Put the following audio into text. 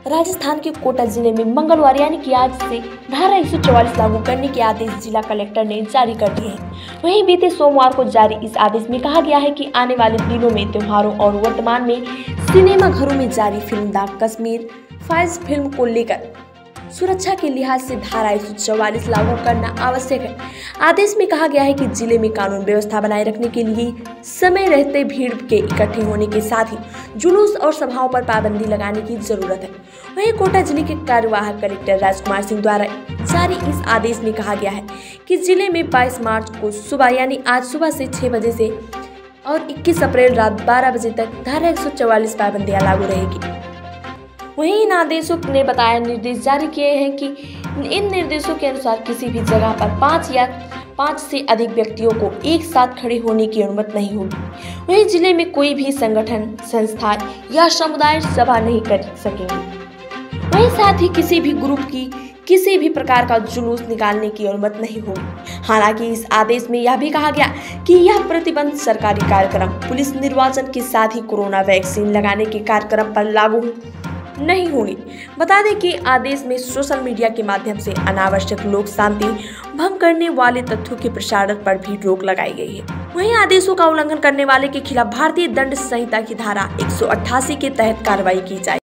राजस्थान के कोटा जिले में मंगलवार यानी कि आज से धारा 144 लागू करने के आदेश जिला कलेक्टर ने जारी कर दिए हैं। वहीं बीते सोमवार को जारी इस आदेश में कहा गया है कि आने वाले दिनों में त्योहारों और वर्तमान में सिनेमा घरों में जारी film the Kashmir files film को लेकर सुरक्षा के लिहाज से धारा 144 लागू करना आवश्यक है। आदेश में कहा गया है कि जिले में कानून व्यवस्था बनाए रखने के लिए समय रहते भीड़ के इकट्ठे होने के साथ ही जुलूस और सभाओं पर पाबंदी लगाने की जरूरत है। वहीं कोटा जिले के कार्यवाहक कलेक्टर राजकुमार सिंह द्वारा जारी इस आदेश में कहा गया है कि जिले में 22 मार्च को सुबह यानी आज सुबह से 6 बजे से और 21 अप्रैल रात 12 बजे तक धारा 144 पाबंदियां लागू रहेगी। वहीं इन आदेशों ने बताया निर्देश जारी किए हैं कि इन निर्देशों के अनुसार किसी भी जगह पर 5 या 5 से अधिक व्यक्तियों को एक साथ खड़े होने की अनुमति नहीं होगी। वहीं जिले में कोई भी संगठन, संस्था या समुदाय सभा नहीं कर सकेंगे। वहीं साथ ही किसी भी ग्रुप की किसी भी प्रकार का जुलूस निकालने की अनुमति नहीं होगी। हालांकि इस आदेश में यह भी कहा गया कि यह प्रतिबंध सरकारी कार्यक्रम, पुलिस निर्वाचन के साथ ही कोरोना वैक्सीन लगाने के कार्यक्रम पर लागू नहीं होंगे। बता दें कि आदेश में सोशल मीडिया के माध्यम से अनावश्यक लोक शांति भंग करने वाले तथ्यों के प्रसारण पर भी रोक लगाई गई है। वहीं आदेशों का उल्लंघन करने वाले के खिलाफ भारतीय दंड संहिता की धारा 188 के तहत कार्रवाई की जाए।